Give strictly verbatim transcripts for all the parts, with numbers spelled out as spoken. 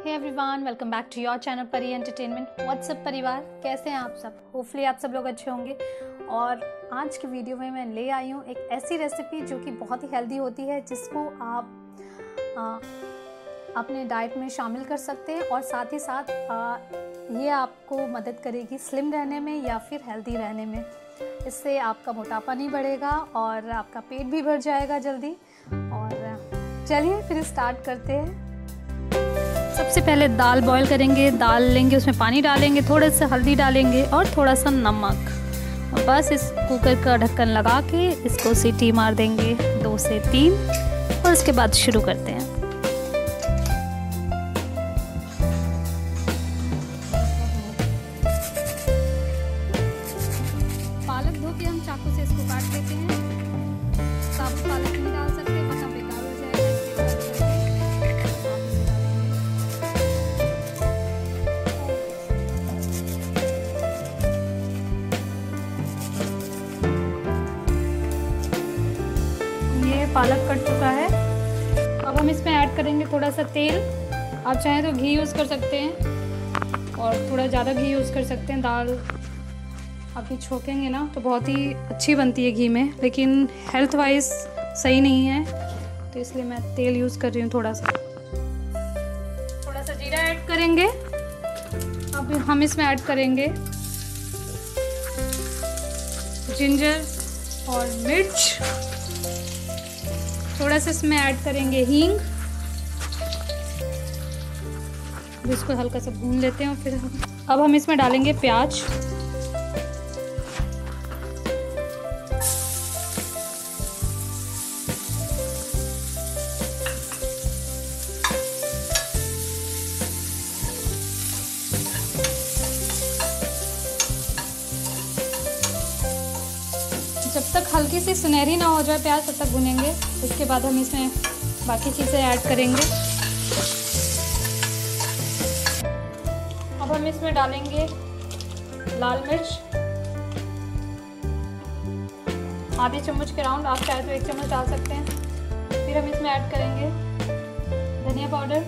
Hey everyone, welcome back to your channel Pari entertainment. What's up परिवार, कैसे हैं आप सब? होपफुली आप सब लोग अच्छे होंगे। और आज की वीडियो में मैं ले आई हूँ एक ऐसी रेसिपी जो कि बहुत ही हेल्दी होती है, जिसको आप आ, अपने डाइट में शामिल कर सकते हैं और साथ ही साथ आ, ये आपको मदद करेगी स्लिम रहने में या फिर हेल्दी रहने में। इससे आपका मोटापा नहीं बढ़ेगा और आपका पेट भी भर जाएगा जल्दी। और चलिए फिर स्टार्ट करते हैं। सबसे पहले दाल बॉईल करेंगे। दाल लेंगे, उसमें पानी डालेंगे, थोड़े से हल्दी डालेंगे और थोड़ा सा नमक। और बस इस कुकर का ढक्कन लगा के इसको सीटी मार देंगे दो से तीन और उसके बाद शुरू करते हैं। पालक धो के हम चाकू से इसको काट लेते हैं। साबुत पालक नहीं डाल सकते वरना बेकार हो जाएगा। पालक कट चुका है। अब हम इसमें ऐड करेंगे थोड़ा सा तेल। आप चाहें तो घी यूज़ कर सकते हैं और थोड़ा ज़्यादा घी यूज़ कर सकते हैं। दाल अभी छोकेंगे ना तो बहुत ही अच्छी बनती है घी में, लेकिन हेल्थ वाइज सही नहीं है, तो इसलिए मैं तेल यूज़ कर रही हूँ। थोड़ा सा थोड़ा सा जीरा ऐड करेंगे। अब हम इसमें ऐड करेंगे जिंजर और मिर्च। थोड़ा सा इसमें ऐड करेंगे हींग। इसको हल्का सा भून लेते हैं और फिर हम अब हम इसमें डालेंगे प्याज। जब तक हल्की सी सुनहरी ना हो जाए प्याज, तब तक भुनेंगे। इसके बाद हम इसमें बाकी चीज़ें ऐड करेंगे। अब हम इसमें डालेंगे लाल मिर्च आधे चम्मच के राउंड, आप चाहे तो एक चम्मच डाल सकते हैं। फिर हम इसमें ऐड करेंगे धनिया पाउडर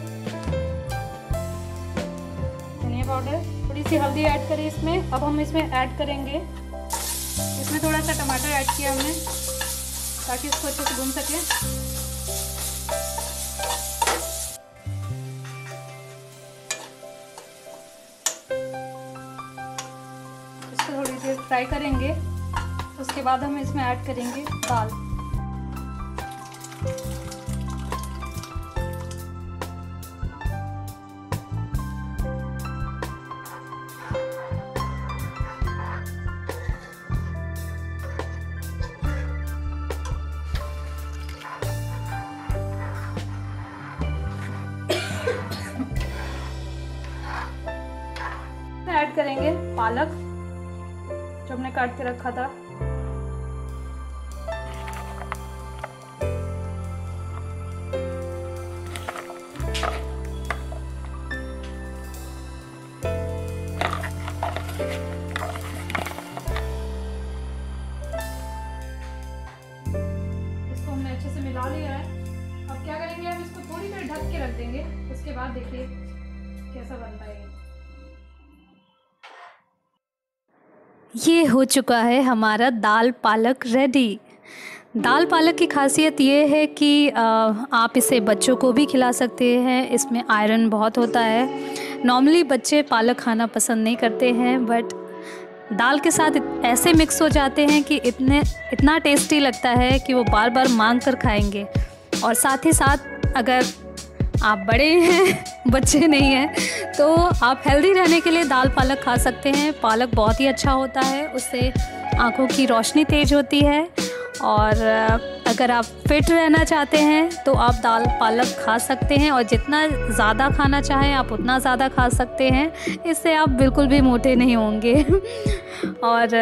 धनिया पाउडर थोड़ी सी हल्दी ऐड करें इसमें। अब हम इसमें ऐड करेंगे, इसमें थोड़ा सा टमाटर ऐड किया हमने ताकि इसको अच्छे से भून सके। इसको थोड़ी देर फ्राई करेंगे। उसके बाद हम इसमें ऐड करेंगे दाल। ऐड करेंगे पालक जो हमने काट के रखा था। इसको हमने अच्छे से मिला लिया है। अब क्या करेंगे, हम इसको थोड़ी देर ढक के रख देंगे। उसके बाद देखिए कैसा बनता है। ये हो चुका है हमारा दाल पालक रेडी। दाल पालक की खासियत ये है कि आ, आप इसे बच्चों को भी खिला सकते हैं। इसमें आयरन बहुत होता है। नॉर्मली बच्चे पालक खाना पसंद नहीं करते हैं, बट दाल के साथ ऐसे मिक्स हो जाते हैं कि इतने इतना टेस्टी लगता है कि वो बार बार मांग कर खाएंगे। और साथ ही साथ अगर आप बड़े हैं, बच्चे नहीं हैं, तो आप हेल्दी रहने के लिए दाल पालक खा सकते हैं। पालक बहुत ही अच्छा होता है, उससे आँखों की रोशनी तेज़ होती है। और अगर आप फिट रहना चाहते हैं तो आप दाल पालक खा सकते हैं, और जितना ज़्यादा खाना चाहें आप उतना ज़्यादा खा सकते हैं। इससे आप बिल्कुल भी मोटे नहीं होंगे। और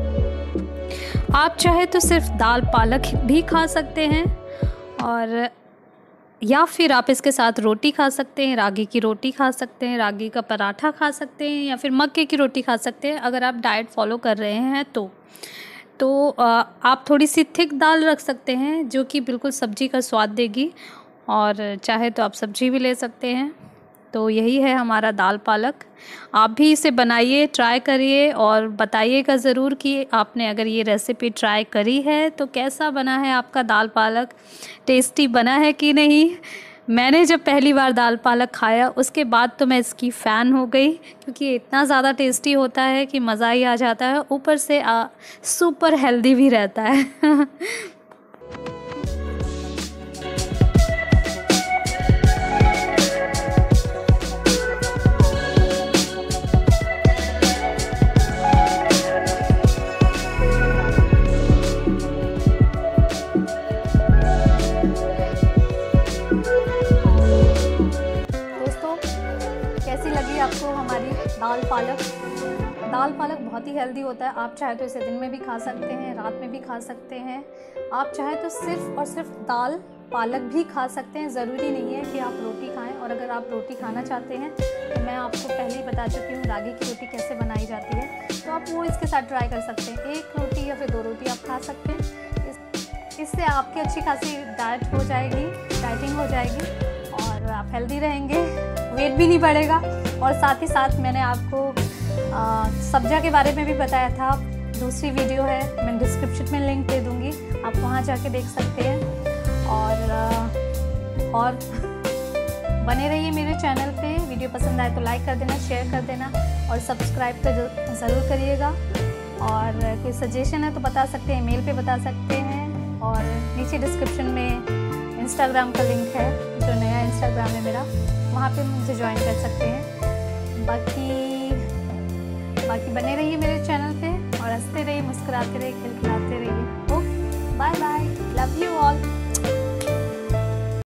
आप चाहे तो सिर्फ दाल पालक भी खा सकते हैं, और या फिर आप इसके साथ रोटी खा सकते हैं। रागी की रोटी खा सकते हैं, रागी का पराठा खा सकते हैं, या फिर मक्के की रोटी खा सकते हैं। अगर आप डाइट फॉलो कर रहे हैं तो तो आप थोड़ी सी थिक दाल रख सकते हैं, जो कि बिल्कुल सब्ज़ी का स्वाद देगी। और चाहे तो आप सब्ज़ी भी ले सकते हैं। तो यही है हमारा दाल पालक। आप भी इसे बनाइए, ट्राई करिए और बताइएगा ज़रूर कि आपने अगर ये रेसिपी ट्राई करी है तो कैसा बना है आपका दाल पालक, टेस्टी बना है कि नहीं। मैंने जब पहली बार दाल पालक खाया उसके बाद तो मैं इसकी फ़ैन हो गई, क्योंकि ये इतना ज़्यादा टेस्टी होता है कि मज़ा ही आ जाता है। ऊपर से आ, सुपर हेल्दी भी रहता है। कैसी लगी आपको हमारी दाल पालक? दाल पालक बहुत ही हेल्दी होता है। आप चाहे तो इसे दिन में भी खा सकते हैं, रात में भी खा सकते हैं। आप चाहे तो सिर्फ और सिर्फ दाल पालक भी खा सकते हैं, ज़रूरी नहीं है कि आप रोटी खाएं। और अगर आप रोटी खाना चाहते हैं तो मैं आपको पहले ही बता चुकी हूँ रागी की रोटी कैसे बनाई जाती है, तो आप वो इसके साथ ट्राई कर सकते हैं। एक रोटी या फिर दो रोटी आप खा सकते हैं। इस, इससे आपकी अच्छी खासी डाइट हो जाएगी, डाइटिंग हो जाएगी और आप हेल्दी रहेंगे, वेट भी नहीं बढ़ेगा। और साथ ही साथ मैंने आपको सब्जा के बारे में भी बताया था, दूसरी वीडियो है, मैं डिस्क्रिप्शन में लिंक दे दूँगी, आप वहाँ जाके देख सकते हैं। और आ, और बने रहिए मेरे चैनल पे। वीडियो पसंद आए तो लाइक कर देना, शेयर कर देना और सब्सक्राइब तो ज़रूर करिएगा। और कोई सजेशन है तो बता सकते हैं, मेल पे बता सकते हैं। और नीचे डिस्क्रिप्शन में इंस्टाग्राम का लिंक है, जो नया इंस्टाग्राम है मेरा, वहाँ पे मुझे ज्वाइन कर सकते हैं। बाकी बाकी बने रहिए मेरे चैनल पे और हंसते रहिए, मुस्कुराते रहिए, खिलखिलाते रहिए। Okay, bye bye, love you all.